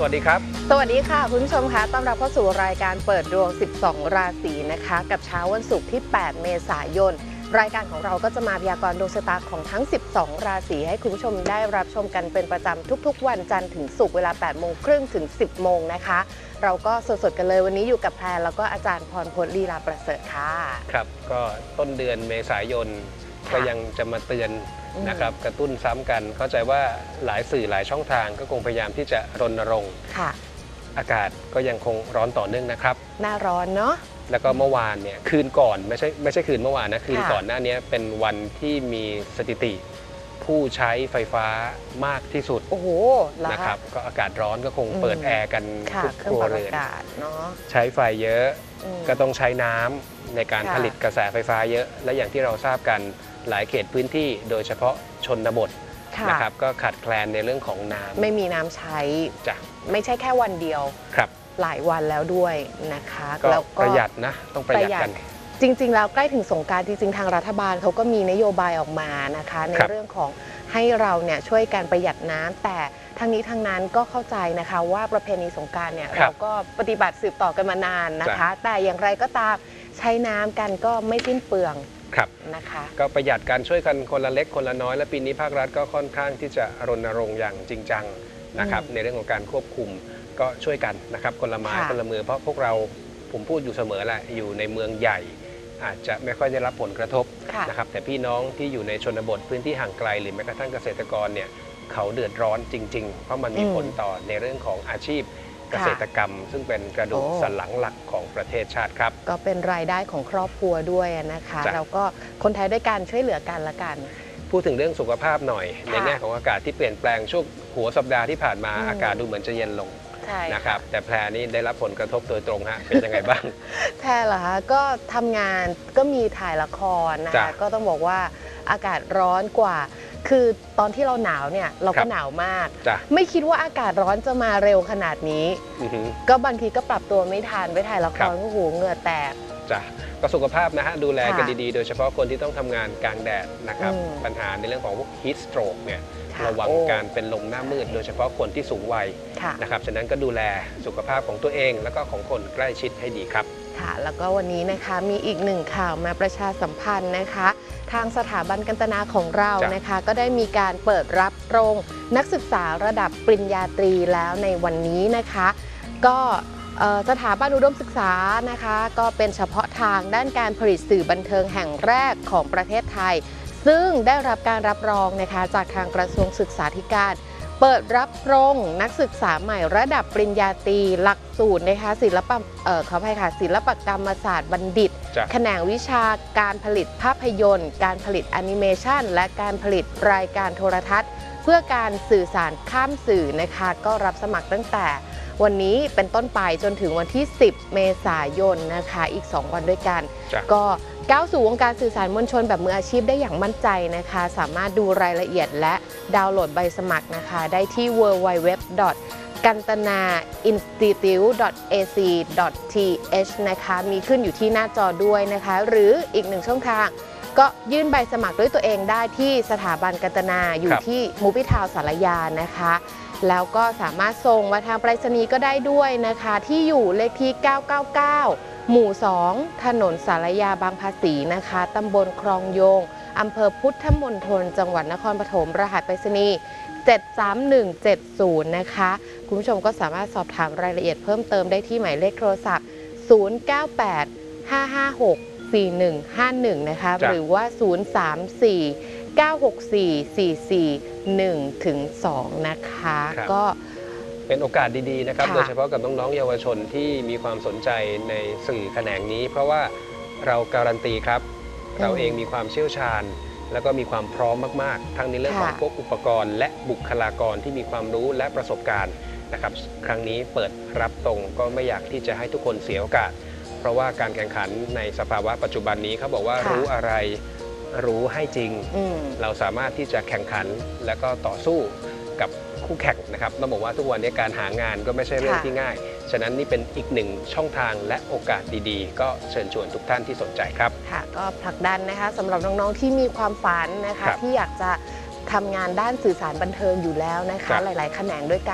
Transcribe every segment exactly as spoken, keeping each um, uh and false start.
วัสดีครับสวัสดีค่ะคุณผู้ชมคะต้อนรับเข้าสู่รายการเปิดดวงสิบสองราศีนะคะกับเช้าวันศุกร์ที่แปดเมษายนรายการของเราก็จะมาพยากรณ์ดวงชะตาของทั้งสิบสองราศีให้คุณผู้ชมได้รับชมกันเป็นประจำทุกๆวันจันทร์ถึงศุกร์เวลาแปดโมงครึ่งถึงสิบโมงนะคะเราก็สดๆกันเลยวันนี้อยู่กับแพรแล้วก็อาจารย์พรพจน์ลีลาประเสริฐค่ะครับก็ต้นเดือนเมษายนก็ยังจะมาเตือนนะครับกระตุ้นซ้ำกันเข้าใจว่าหลายสื่อหลายช่องทางก็คงพยายามที่จะรณรงค์อากาศก็ยังคงร้อนต่อเนื่องนะครับหน้าร้อนเนาะแล้วก็เมื่อวานเนี่ยคืนก่อนไม่ใช่ไม่ใช่คืนเมื่อวานนะคืนก่อนหน้านี้เป็นวันที่มีสถิติผู้ใช้ไฟฟ้ามากที่สุดโอ้โหนะครับก็อากาศร้อนก็คงเปิดแอร์กันทุกครัวเรือนใช้ไฟเยอะก็ต้องใช้น้ำในการผลิตกระแสไฟฟ้าเยอะและอย่างที่เราทราบกันหลายเขตพื้นที่โดยเฉพาะชนบทนะครับก็ขาดแคลนในเรื่องของน้ำไม่มีน้ำใช้จ้ะไม่ใช่แค่วันเดียวครับหลายวันแล้วด้วยนะคะแล้วก็ประหยัดนะต้องประหยัดกันจริงๆแล้วใกล้ถึงสงกรานต์จริงๆทางรัฐบาลเขาก็มีนโยบายออกมานะคะในเรื่องของให้เราเนี่ยช่วยกันประหยัดน้ำแต่ทั้งนี้ทั้งนั้นก็เข้าใจนะคะว่าประเพณีสงกรานต์เนี่ยเราก็ปฏิบัติสืบต่อกันมานานนะคะแต่อย่างไรก็ตามใช้น้ำกันก็ไม่สิ้นเปลืองนะคะก็ประหยัดกันช่วยกันคนละเล็กคนละน้อยและปีนี้ภาครัฐก็ค่อนข้างที่จะรณรงค์อย่างจริงจังนะครับในเรื่องของการควบคุมก็ช่วยกันนะครับคนละไม้คนละมือเพราะพวกเราผมพูดอยู่เสมอแหละอยู่ในเมืองใหญ่อาจจะไม่ค่อยได้รับผลกระทบนะครับแต่พี่น้องที่อยู่ในชนบทพื้นที่ห่างไกลหรือแม้กระทั่งเกษตรกรเนี่ยเขาเดือดร้อนจริงๆเพราะมันมีผลต่อในเรื่องของอาชีพเกษตรกรรมซึ่งเป็นกระดูกสันหลังหลักของประเทศชาติครับก็เป็นรายได้ของครอบครัวด้วยนะคะแล้วก็คนไทยด้วยกันช่วยเหลือกันละกันพูดถึงเรื่องสุขภาพหน่อยในแง่ของอากาศที่เปลี่ยนแปลงช่วงหัวสัปดาห์ที่ผ่านมาอากาศดูเหมือนจะเย็นลงนะครับแต่แพรนี่ได้รับผลกระทบโดยตรงฮะเป็นยังไงบ้างแพรเหรอคะก็ทำงานก็มีถ่ายละครนะคะก็ต้องบอกว่าอากาศร้อนกว่าคือตอนที่เราหนาวเนี่ยเราก็หนาวมากไม่คิดว่าอากาศร้อนจะมาเร็วขนาดนี้ก็บางทีก็ปรับตัวไม่ทันไปถ่ายละครก็หูเหงื่อแตกจ้ะก็สุขภาพนะฮะดูแลกันดีๆโดยเฉพาะคนที่ต้องทำงานกลางแดดนะครับปัญหาในเรื่องของพวก heat stroke เนี่ยระวังการเป็นลมหน้ามืดโดยเฉพาะคนที่สูงวัยนะครับฉะนั้นก็ดูแลสุขภาพของตัวเองแล้วก็ของคนใกล้ชิดให้ดีครับค่ะแล้วก็วันนี้นะคะมีอีกหนึ่งข่าวมาประชาสัมพันธ์นะคะทางสถาบันกันตนาของเรานะคะก็ได้มีการเปิดรับโรงนักศึกษาระดับปริญญาตรีแล้วในวันนี้นะคะก็สถาบันอุดมศึกษานะคะก็เป็นเฉพาะทางด้านการผลิตสื่อบันเทิงแห่งแรกของประเทศไทยซึ่งได้รับการรับรองนะคะจากทางกระทรวงศึกษาธิการเปิดรับโรงนักศึกษาใหม่ระดับปริญญาตรีหลักสูตรนะคะศิลปะเอ่อขออภัยค่ะศิลปกรรมศาสตร์บัณฑิตแขนงวิชาการผลิตภาพยนตร์การผลิตแอนิเมชันและการผลิตรายการโทรทัศน์เพื่อการสื่อสารข้ามสื่อนะคะก็รับสมัครตั้งแต่วันนี้เป็นต้นไปจนถึงวันที่สิบเมษายนนะคะอีกสองวันด้วยกันก็ก้าวสู่วงการสื่อสารมวลชนแบบมืออาชีพได้อย่างมั่นใจนะคะสามารถดูรายละเอียดและดาวน์โหลดใบสมัครนะคะได้ที่ ดับเบิลยู ดับเบิลยู ดับเบิลยู ดอท กันตนา อินสติทิวต์ ดอท เอ ซี ดอท ที เอช นะคะมีขึ้นอยู่ที่หน้าจอด้วยนะคะหรืออีกหนึ่งช่องทางก็ยื่นใบสมัครด้วยตัวเองได้ที่สถาบันกันตนาอยู่ที่มูฟี่ทาวน์สารยานะคะแล้วก็สามารถส่งมาทางไปรษณีย์ก็ได้ด้วยนะคะที่อยู่เลขที่เก้าเก้าเก้าหมู่สองถนนสารยาบางภาษีนะคะตำบลคลองโยงอำเภอพุทธมณฑลจังหวัดนครปฐมรหัสไปรษณีย์เจ็ดสามหนึ่งเจ็ดศูนย์นะคะคุณผู้ชมก็สามารถสอบถามรายละเอียดเพิ่มเติมได้ที่หมายเลขโทรศัพท์ศูนย์ เก้า แปด ห้า ห้า หก สี่ หนึ่ง ห้า หนึ่งนะคะหรือว่าศูนย์ สาม สี่ เก้า หก สี่ สี่ สี่ หนึ่ง ถึง สองนะคะก็เป็นโอกาสดีๆนะครับโดยเฉพาะกับน้องๆเยาวชนที่มีความสนใจในสื่อแขนงนี้เพราะว่าเราการันตีครับเราเองมีความเชี่ยวชาญแล้วก็มีความพร้อมมากๆทั้งในเรื่องของพวกอุปกรณ์และบุคลากรที่มีความรู้และประสบการณ์นะครับครั้งนี้เปิดรับตรงก็ไม่อยากที่จะให้ทุกคนเสียโอกาสเพราะว่าการแข่งขันในสภาวะปัจจุบันนี้เขาบอกว่ารู้อะไรรู้ให้จริงเราสามารถที่จะแข่งขันแล้วก็ต่อสู้กับคู่แข่งนะครับต้องบอกว่าทุกวันนี้การหางานก็ไม่ใช่เรื่องที่ง่ายฉะนั้นนี่เป็นอีกหนึ่งช่องทางและโอกาสดีๆก็เชิญชวนทุกท่านที่สนใจครับค่ะก็ผลักดันนะคะสำหรับน้องๆที่มีความฝันนะคะที่อยากจะทำงานด้านสื่อสารบันเทิงอยู่แล้วนะคะหลายๆแขนงด้วยกัน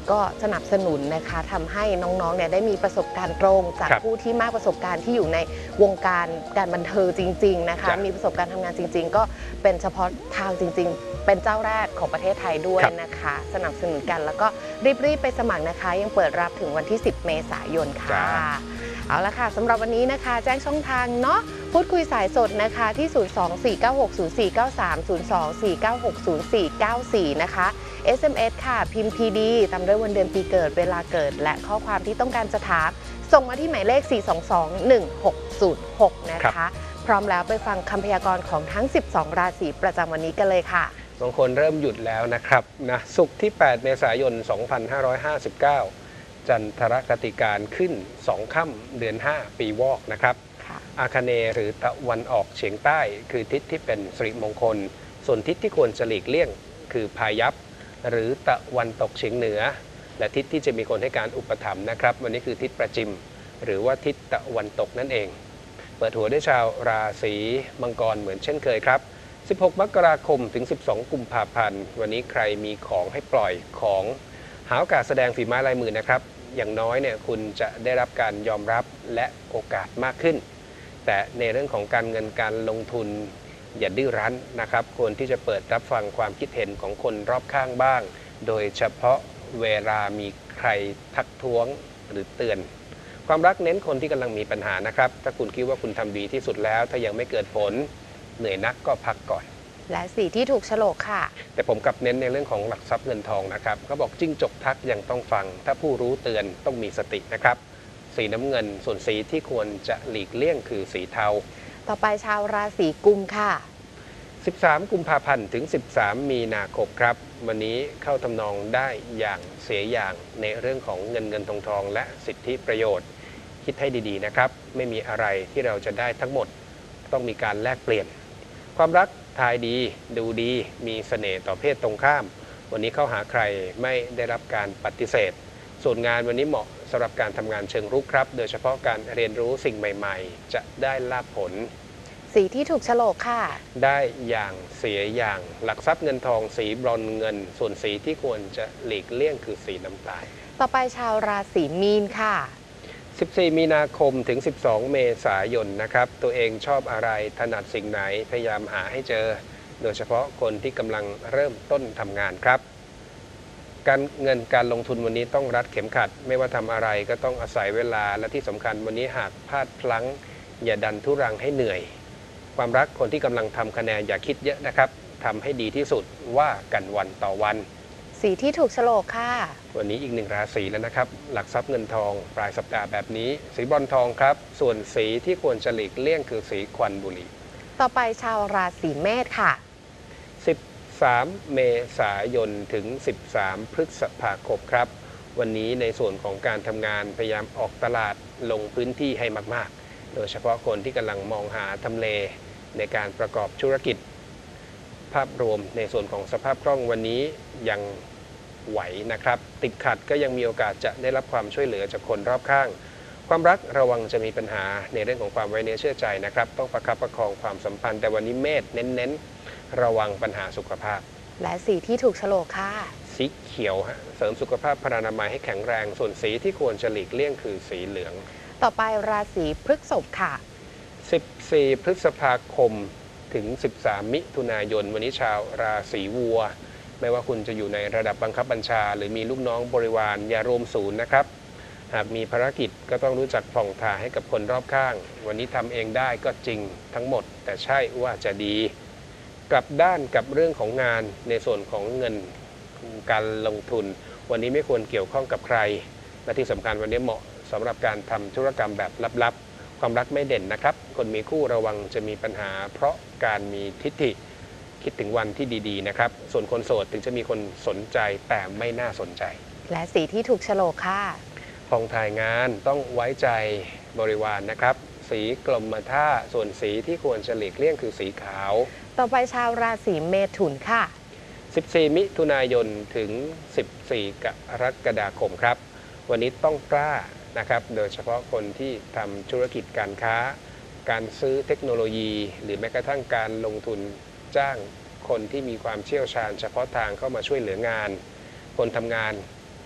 ก็สนับสนุนนะคะทำให้น้องๆเนี่ยได้มีประสบการณ์ตรงจากผู้ที่มากประสบการณ์ที่อยู่ในวงการการบันเทิงจริงๆนะคะมีประสบการณ์ทำงานจริงๆก็เป็นเฉพาะทางจริงๆเป็นเจ้าแรกของประเทศไทยด้วยนะคะสนับสนุนกันแล้วก็รีบๆไปสมัครนะคะยังเปิดรับถึงวันที่สิบเมษายนค่ะเอาละค่ะสำหรับวันนี้นะคะแจ้งช่องทางเนาะพูดคุยสายสดนะคะที่ ศูนย์ สอง สี่ เก้า หก ศูนย์ สี่ เก้า สาม ศูนย์ สอง สี่ เก้า หก ศูนย์ สี่ เก้า สี่ นะคะ เอส เอ็ม เอส ค่ะพิมพ์ พี ดี ตามด้วยวันเดือนปีเกิดเวลาเกิดและข้อความที่ต้องการจะถามส่งมาที่หมายเลข สี่ สอง สอง หนึ่ง หก ศูนย์ หก นะคะพร้อมแล้วไปฟังคำพยากรณ์ของทั้งสิบสองราศีประจำวันนี้กันเลยค่ะบางคนเริ่มหยุดแล้วนะครับนะศุกร์ที่แปดเมษายนสองพันห้าร้อยห้าสิบเก้าจันทรคติการขึ้นสองค่ำเดือนห้าปีวอกนะครับอาคเนย์หรือตะวันออกเฉียงใต้คือทิศที่เป็นสิริมงคลส่วนทิศที่ควรจะหลีกเลี่ยงคือพายัพหรือตะวันตกเฉียงเหนือและทิศที่จะมีคนให้การอุปถัมภ์นะครับวันนี้คือทิศประจิมหรือว่าทิศตะวันตกนั่นเองเปิดหัวด้วยชาวราศีมังกรเหมือนเช่นเคยครับสิบหกมกราคมถึงสิบสองกุมภาพันธ์วันนี้ใครมีของให้ปล่อยของหาโอกาสแสดงฝีไม้ลายมือนะครับอย่างน้อยเนี่ยคุณจะได้รับการยอมรับและโอกาสมากขึ้นแต่ในเรื่องของการเงินการลงทุนอย่าดื้อรั้นนะครับควรที่จะเปิดรับฟังความคิดเห็นของคนรอบข้างบ้างโดยเฉพาะเวลามีใครทักท้วงหรือเตือนความรักเน้นคนที่กำลังมีปัญหานะครับถ้าคุณคิดว่าคุณทำดีที่สุดแล้วถ้ายังไม่เกิดผลเหนื่อยนักก็พักก่อนและสีที่ถูกโฉลกค่ะแต่ผมกลับเน้นในเรื่องของหลักทรัพย์เงินทองนะครับเขาบอกจิ้งจกทักยังต้องฟังถ้าผู้รู้เตือนต้องมีสตินะครับสีน้ำเงินส่วนสีที่ควรจะหลีกเลี่ยงคือสีเทาต่อไปชาวราศีกุมค่ะสิบสามกุมภาพันธ์ถึงสิบสามมีนาคมครับวันนี้เข้าทำนองได้อย่างเสียอย่างในเรื่องของเงินเงินทองทองและสิทธิประโยชน์คิดให้ดีๆนะครับไม่มีอะไรที่เราจะได้ทั้งหมดต้องมีการแลกเปลี่ยนความรักทายดีดูดีมีเสน่ห์ต่อเพศตรงข้ามวันนี้เข้าหาใครไม่ได้รับการปฏิเสธส่วนงานวันนี้เหมาะสำหรับการทำงานเชิงรุกครับโดยเฉพาะการเรียนรู้สิ่งใหม่ๆจะได้ลาภผลสีที่ถูกโฉลกค่ะได้อย่างเสียอย่างหลักทรัพย์เงินทองสีบรอนซ์เงินส่วนสีที่ควรจะหลีกเลี่ยงคือสีน้ำตาลต่อไปชาวราศีมีนค่ะสิบสี่มีนาคมถึงสิบสองเมษายนนะครับตัวเองชอบอะไรถนัดสิ่งไหนพยายามหาให้เจอโดยเฉพาะคนที่กำลังเริ่มต้นทำงานครับการเงินการลงทุนวันนี้ต้องรัดเข็มขัดไม่ว่าทำอะไรก็ต้องอาศัยเวลาและที่สำคัญวันนี้หากพลาดพลั้งอย่าดันทุรังให้เหนื่อยความรักคนที่กำลังทำคะแนนอย่าคิดเยอะนะครับทำให้ดีที่สุดว่ากันวันต่อวันสีที่ถูกโฉลกค่ะวันนี้อีกหนึ่งราศีแล้วนะครับหลักทรัพย์เงินทองปลายสัปดาห์แบบนี้สีบรอนซ์ทองครับส่วนสีที่ควรจะหลีกเลี่ยงคือสีควันบุหรี่ต่อไปชาวราศีเมษค่ะสิบสามเมษายนถึงสิบสามพฤษภาคมครับวันนี้ในส่วนของการทำงานพยายามออกตลาดลงพื้นที่ให้มากๆโดยเฉพาะคนที่กำลังมองหาทำเลในการประกอบธุรกิจภาพรวมในส่วนของสภาพคล่องวันนี้ยังไหวนะครับติดขัดก็ยังมีโอกาสจะได้รับความช่วยเหลือจากคนรอบข้างความรักระวังจะมีปัญหาในเรื่องของความไว้เนื้อเชื่อใจนะครับต้องประคับประคองความสัมพันธ์แต่วันนี้เมษเน้นๆระวังปัญหาสุขภาพและสีที่ถูกโฉลกค่ะสีเขียวฮะเสริมสุขภาพพรรณนามัยให้แข็งแรงส่วนสีที่ควรจะหลีกเลี่ยงคือสีเหลืองต่อไปราศีพฤษภค่ะสิบสี่พฤษภาคมถึงสิบสามมิถุนายนวันนี้ชาวราศีวัวไม่ว่าคุณจะอยู่ในระดับบังคับบัญชาหรือมีลูกน้องบริวารอย่ารวมศูนย์นะครับหากมีภารกิจก็ต้องรู้จักผ่องถ่ายให้กับคนรอบข้างวันนี้ทำเองได้ก็จริงทั้งหมดแต่ใช่ว่าจะดีกลับด้านกับเรื่องของงานในส่วนของเงินการลงทุนวันนี้ไม่ควรเกี่ยวข้องกับใครและที่สำคัญวันนี้เหมาะสำหรับการทำธุรกรรมแบบลับๆความรักไม่เด่นนะครับคนมีคู่ระวังจะมีปัญหาเพราะการมีทิฐิคิดถึงวันที่ดีๆนะครับส่วนคนโสดถึงจะมีคนสนใจแต่ไม่น่าสนใจและสีที่ถูกโฉลกค่ะผ่องถ่ายงานต้องไว้ใจบริวาร น, นะครับสีกลมท่าส่วนสีที่ควรจะหลีกเลี่ยงคือสีขาวต่อไปชาวราศีเมถุนค่ะสิบสี่มิถุนายนถึงสิบสี่กรกฎาคมครับวันนี้ต้องกล้านะครับโดยเฉพาะคนที่ทำธุรกิจการค้าการซื้อเทคโนโลยีหรือแม้กระทั่งการลงทุนจ้างคนที่มีความเชี่ยวชาญเฉพาะทางเข้ามาช่วยเหลืองานคนทำงาน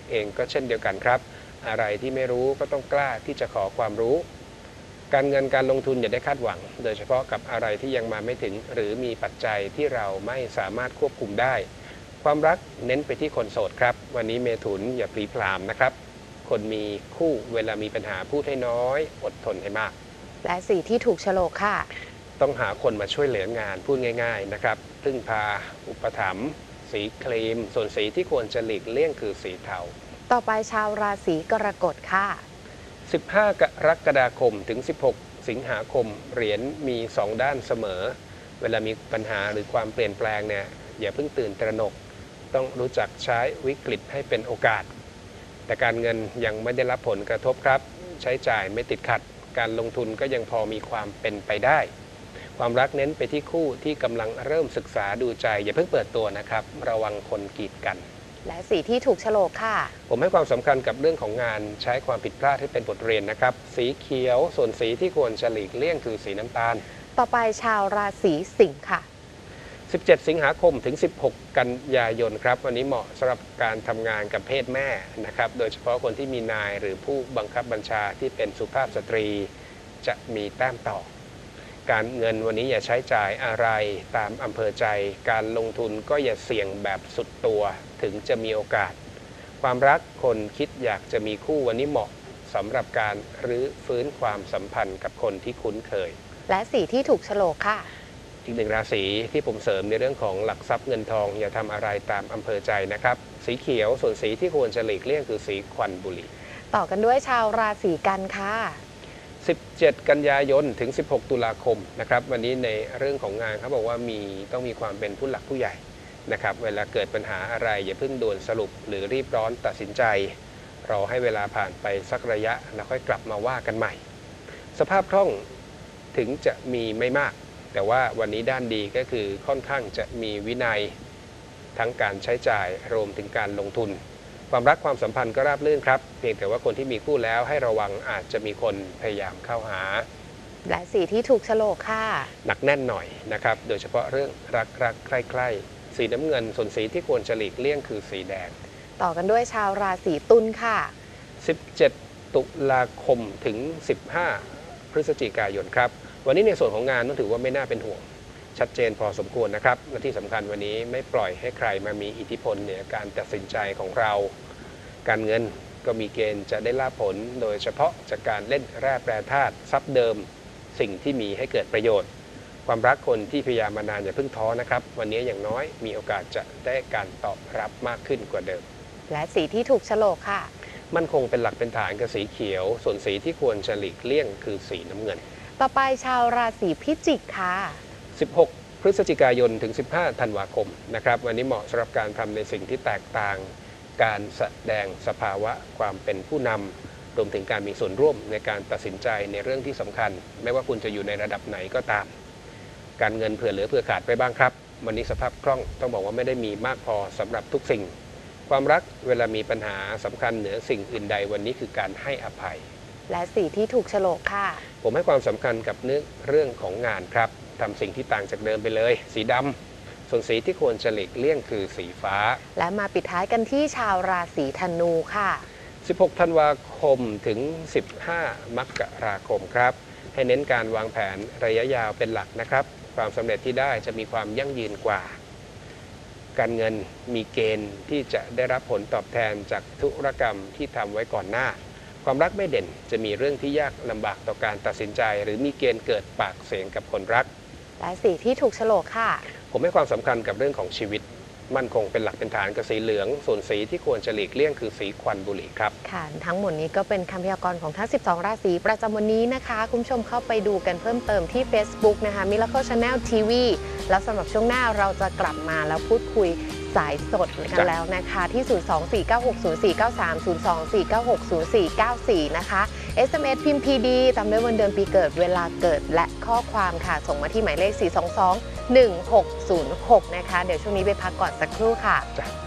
เองก็เช่นเดียวกันครับอะไรที่ไม่รู้ก็ต้องกล้าที่จะขอความรู้การเงินการลงทุนอย่าได้คาดหวังโดยเฉพาะกับอะไรที่ยังมาไม่ถึงหรือมีปัจจัยที่เราไม่สามารถควบคุมได้ความรักเน้นไปที่คนโสดครับวันนี้เมถุนอย่าพลีพรามนะครับคนมีคู่เวลามีปัญหาพูดให้น้อยอดทนให้มากและสีที่ถูกโฉลกค่ะต้องหาคนมาช่วยเหลืองานพูดง่ายๆนะครับพึ่งพาอุปถัมภ์สีครีมส่วนสีที่ควรจะหลีกเลี่ยงคือสีเทาต่อไปชาวราศีกรกฎค่ะสิบห้ากรกฎาคมถึงสิบหกสิงหาคมเหรียญมีสองด้านเสมอเวลามีปัญหาหรือความเปลี่ยนแปลงเนี่ยอย่าเพิ่งตื่นตระหนกต้องรู้จักใช้วิกฤตให้เป็นโอกาสแต่การเงินยังไม่ได้รับผลกระทบครับใช้จ่ายไม่ติดขัดการลงทุนก็ยังพอมีความเป็นไปได้ความรักเน้นไปที่คู่ที่กำลังเริ่มศึกษาดูใจอย่าเพิ่งเปิดตัวนะครับระวังคนกีดกันและสีที่ถูกโฉลกค่ะผมให้ความสำคัญกับเรื่องของงานใช้ความผิดพลาดให้เป็นบทเรียนนะครับสีเขียวส่วนสีที่ควรจะหลีกเลี่ยงคือสีน้ำตาลต่อไปชาวราศีสิงค์ค่ะสิบเจ็ดสิงหาคมถึงสิบหกกันยายนครับวันนี้เหมาะสำหรับการทำงานกับเพศแม่นะครับโดยเฉพาะคนที่มีนายหรือผู้บังคับบัญชาที่เป็นสุภาพสตรีจะมีแต้มต่อการเงินวันนี้อย่าใช้จ่ายอะไรตามอำเภอใจการลงทุนก็อย่าเสี่ยงแบบสุดตัวถึงจะมีโอกาสความรักคนคิดอยากจะมีคู่วันนี้เหมาะสำหรับการรื้อฟื้นความสัมพันธ์กับคนที่คุ้นเคยและสีที่ถูกโฉลกค่ะอีกหนึ่งราศีที่ผมเสริมในเรื่องของหลักทรัพย์เงินทองอย่าทำอะไรตามอำเภอใจนะครับสีเขียวส่วนสีที่ควรจะหลีกเลี่ยงคือสีควันบุหรี่ต่อกันด้วยชาวราศีกันค่ะสิบเจ็ดกันยายนถึงสิบหกตุลาคมนะครับวันนี้ในเรื่องของงานเขาบอกว่ามีต้องมีความเป็นผู้หลักผู้ใหญ่นะครับเวลาเกิดปัญหาอะไรอย่าเพิ่งด่วนสรุปหรือรีบร้อนตัดสินใจรอให้เวลาผ่านไปสักระยะแล้วค่อยกลับมาว่ากันใหม่สภาพคล่องถึงจะมีไม่มากแต่ว่าวันนี้ด้านดีก็คือค่อนข้างจะมีวินัยทั้งการใช้จ่ายรวมถึงการลงทุนความรักความสัมพันธ์ก็ราบรื่นครับเพียงแต่ว่าคนที่มีคู่แล้วให้ระวังอาจจะมีคนพยายามเข้าหาและสีที่ถูกโฉลกค่ะหนักแน่นหน่อยนะครับโดยเฉพาะเรื่องรักรักใคร่ๆสีน้ำเงินส่วนสีที่ควรจะหลีกเลี่ยงคือสีแดงต่อกันด้วยชาวราศีตุลค่ะสิบเจ็ดตุลาคมถึงสิบห้าพฤศจิกายนครับวันนี้ในส่วนของงานต้องถือว่าไม่น่าเป็นห่วงชัดเจนพอสมควรนะครับและที่สำคัญวันนี้ไม่ปล่อยให้ใครมามีอิทธิพลเหนือการตัดสินใจของเราการเงินก็มีเกณฑ์จะได้ลาภผลโดยเฉพาะจากการเล่นแร่แปรธาตุทรัพย์เดิมสิ่งที่มีให้เกิดประโยชน์ความรักคนที่พยายามมานานอย่าเพิ่งท้อนะครับวันนี้อย่างน้อยมีโอกาสจะได้การตอบรับมากขึ้นกว่าเดิมและสีที่ถูกโฉลกค่ะมั่นคงเป็นหลักเป็นฐานกับสีเขียวส่วนสีที่ควรจะหลีกเลี่ยงคือสีน้ำเงินต่อไปชาวราศีพิจิกค่ะสิบหกพฤศจิกายนถึงสิบห้าธันวาคมนะครับวันนี้เหมาะสำหรับการทำในสิ่งที่แตกต่างการแสดงสภาวะความเป็นผู้นำรวมถึงการมีส่วนร่วมในการตัดสินใจในเรื่องที่สำคัญไม่ว่าคุณจะอยู่ในระดับไหนก็ตามการเงินเผื่อเหลือเผื่อขาดไปบ้างครับวันนี้สภาพคล่องต้องบอกว่าไม่ได้มีมากพอสำหรับทุกสิ่งความรักเวลามีปัญหาสำคัญเหนือสิ่งอื่นใดวันนี้คือการให้อภัยและสีที่ถูกโฉลกค่ะผมให้ความสำคัญกับเรื่องเรื่องของงานครับทำสิ่งที่ต่างจากเดิมไปเลยสีดำส่วนสีที่ควรจะหลีกเลี่ยงคือสีฟ้าและมาปิดท้ายกันที่ชาวราศีธนูค่ะสิบหกธันวาคมถึงสิบห้ามกราคมครับให้เน้นการวางแผนระยะยาวเป็นหลักนะครับความสำเร็จที่ได้จะมีความยั่งยืนกว่าการเงินมีเกณฑ์ที่จะได้รับผลตอบแทนจากธุรกรรมที่ทำไว้ก่อนหน้าความรักไม่เด่นจะมีเรื่องที่ยากลำบากต่อการตัดสินใจหรือมีเกณฑ์เกิดปากเสียงกับคนรักและสีที่ถูกโฉลกค่ะผมให้ความสำคัญกับเรื่องของชีวิตมั่นคงเป็นหลักเป็นฐานกับสีเหลืองส่วนสีที่ควรจะหลีกเลี่ยงคือสีควันบุหรี่ครับค่ะทั้งหมดนี้ก็เป็นคำพยากรณ์ของทั้งสิบสองราศีประจำวันนี้นะคะคุณผู้ชมเข้าไปดูกันเพิ่มเติมที่ Facebook นะคะ Miracle Channel ที วี แล้วสำหรับช่วงหน้าเราจะกลับมาแล้วพูดคุยสายสดกันแล้วนะคะที่ ศูนย์ สอง สี่ เก้า หก ศูนย์ สี่ เก้า สาม ศูนย์ สอง สี่ เก้า หก ศูนย์ สี่ เก้า สี่ นะคะ เอส เอ็ม เอส พิมพ์ พี ดี ตามด้วยวันเดือนปีเกิดเวลาเกิดและข้อความค่ะส่งมาที่หมายเลข สี่ สอง สอง หนึ่ง หก ศูนย์ หก นะคะเดี๋ยวช่วงนี้ไปพักก่อนสักครู่ค่ะ